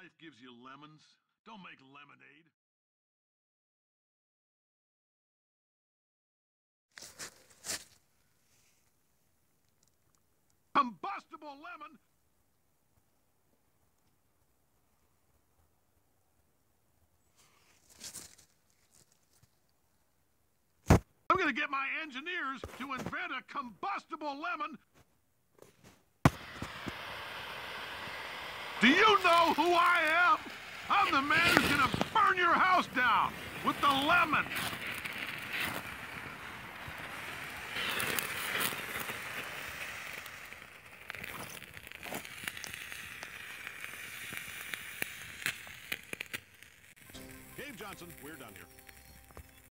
life gives you lemons, don't make lemonade. Combustible lemon! I'm gonna get my engineers to invent a combustible lemon. Do you know who I am? I'm the man who's gonna burn your house down with the lemon. Dave Johnson, we're done here.